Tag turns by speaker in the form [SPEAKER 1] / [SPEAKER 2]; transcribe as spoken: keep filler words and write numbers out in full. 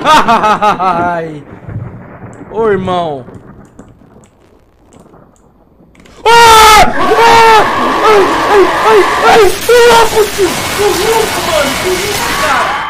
[SPEAKER 1] Ai! Ô, irmão! Ah! Ah! Ai, ai, ai, ai! Que louco, tio! Que louco, mano! Que isso, cara?